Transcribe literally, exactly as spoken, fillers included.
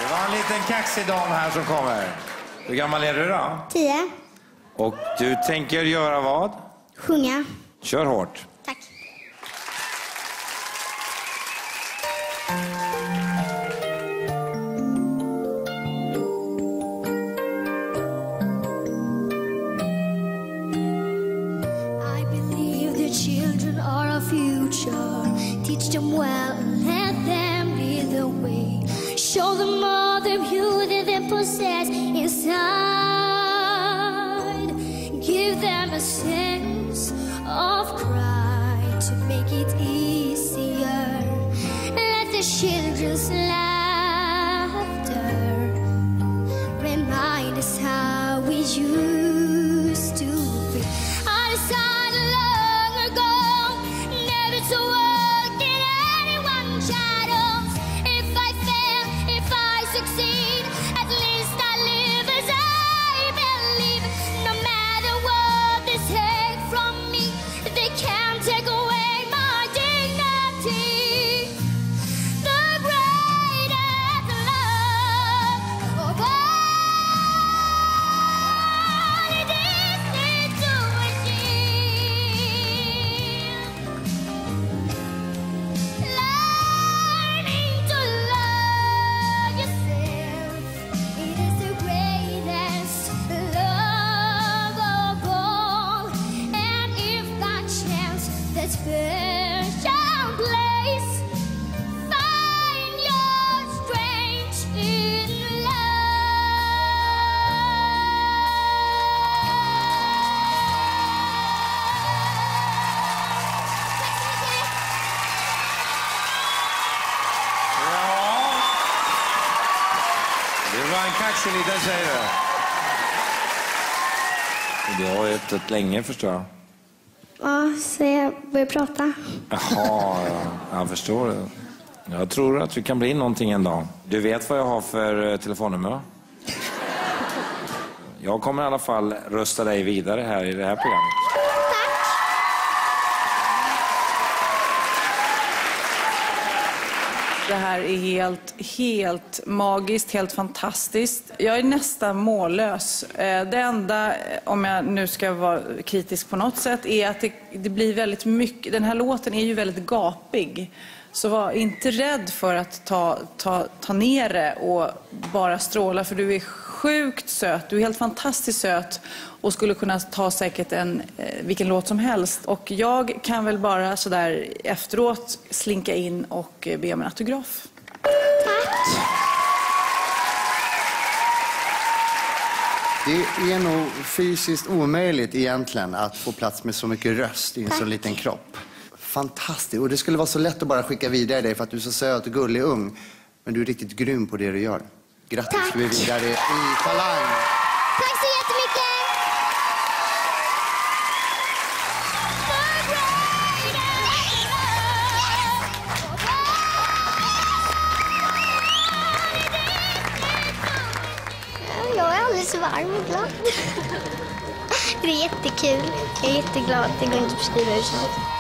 Det var en liten kaxig dam här som kommer. Hur gammal är du då? Tio. Och du tänker göra vad? Sjunga. Kör hårt. Tack. I believe the children are our future. Teach them well and let them lead the way. Show them all the beauty they possess inside. Give them a sense of pride to make it easier. Let the children's laughter remind us how we used to be. I decided long ago never to walk in anyone's shadows. If I fail, if I succeed, at least I live as I believe. No matter what they take from me, they can't take away my dignity. The greatest love of all it is to achieve. Learning to love yourself, it is the greatest love of all. And if by chance that special place, find your strength in Ja. Det var en kaxig liten tjej du. Du har ju ätit länge förstår jag. Ja, så jag börjar prata. Jaha, ja. Jag förstår det. Jag tror att vi kan bli någonting en dag. Du vet vad jag har för eh, telefonnummer? Jag kommer i alla fall rösta dig vidare här i det här programmet. Det här är helt, helt magiskt, helt fantastiskt. Jag är nästan mållös. Eh, Det enda, eh, om jag nu ska vara kritisk på något sätt, är att det, det blir väldigt mycket. Den här låten är ju väldigt gapig. Så var inte rädd för att ta, ta, ta ner det och bara stråla, för du är sjukt söt. Du är helt fantastiskt söt och skulle kunna ta säkert en, eh, vilken låt som helst. Och jag kan väl bara så där efteråt slinka in och eh, be om en autograf. Det är nog fysiskt omöjligt egentligen att få plats med så mycket röst i en så liten kropp. Fantastiskt. Och det skulle vara så lätt att bara skicka vidare dig för att du är så söt och gullig och ung. Men du är riktigt grym på det du gör. Grattis, Tack. du är vidare i Talang. Tack så jättemycket! Jag är alldeles varm och glad. Det är jättekul. Jag är jätteglad. Det går inte att beskriva hur det känns.